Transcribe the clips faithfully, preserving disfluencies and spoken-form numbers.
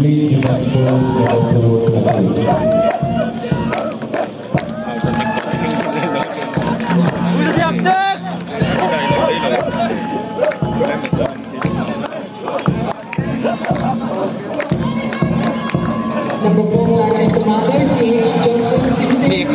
Please be exposed to the Number four, Sergeant Commander T H Joseph Simday.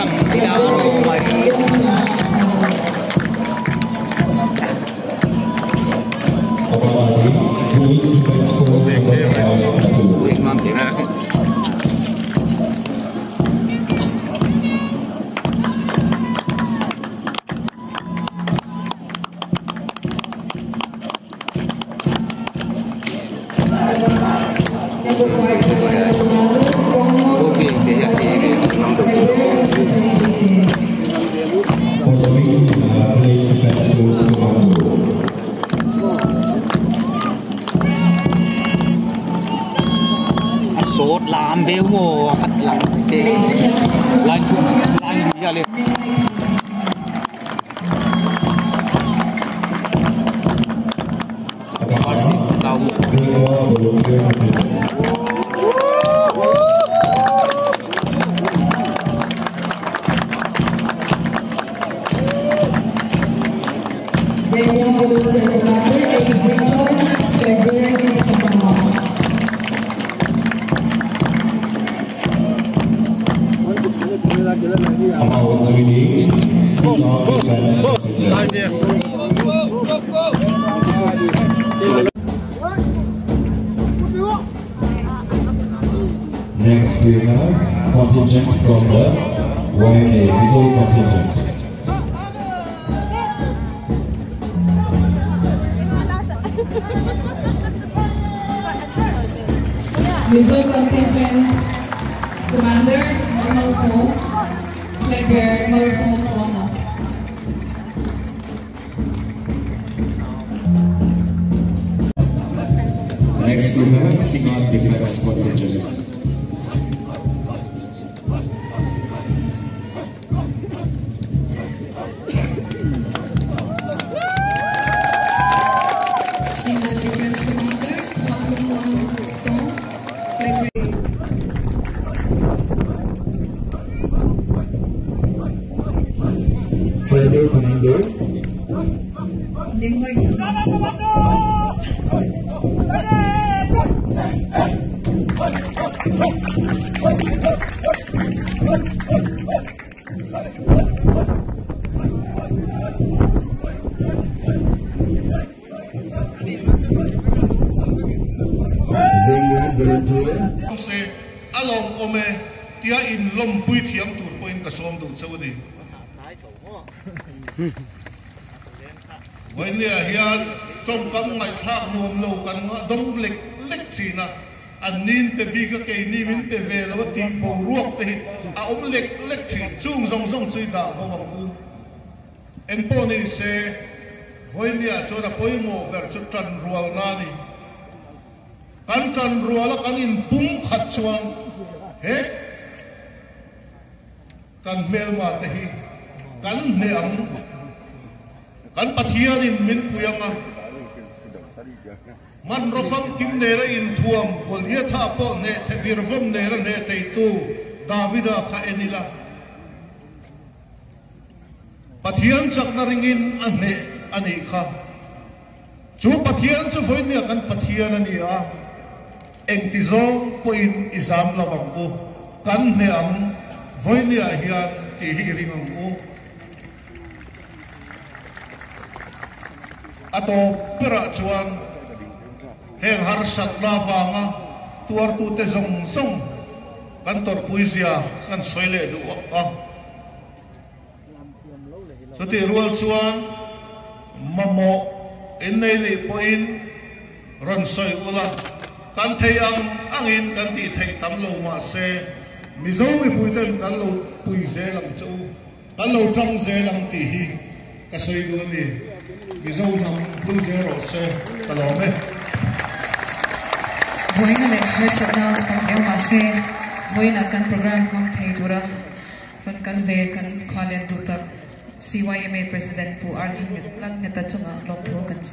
làm béo mồ bắt làm cái lạnh lạnh gì lên tàu Next we have contingent from the Y M A Missile contingent. Missile contingent Commander Normal Smoke, Flag Bearer Normal Smoke One. Next we have Singat Defense contingent. Trader Commander. Se along ome tia in lom pui thiam tur point ka som du chawdi when le hian tom kam ngai thak nuam lo kan nga dong lek lek thina anin pe bi ka ke ni min pe ve lo ti po ruak te a om lek lek thi chung zong zong chui da ho wa ku em po ni se when le cho da poi mo ber chu tran rual na ni kan tran rual kan in pum khat chuang he kan mel ma te hi kan ne am kan pathian in min puyanga man rofam kim ne ra in thuam kol ye tha po ne the virvom ne ra ne te tu davida kha enila pathian chak na ringin ane ani kha chu pathian chu voi ne kan pathian ani a eng ti zong po in izam lawang ko kan ne am voi ne a hian ti hi ringam ko ato pera chuan heng har sat la wanga tuar tu te zong zong kan tor puisia kan soile du a so ti rual chuan mamo in nei le po in ron soi ula kan thei ang angin kan ti thei tam lo ma se mizo mi puiten kan lo pui ze lang chu kan lo trong ze lang ti hi ka soi du ni mizo nam pui ze ro se talome Voina le harsana kan eu ma se voina kan program mang thei dura kan kan ve kan khalen du tak C Y M A president pu ar lang neta chunga lok tho kan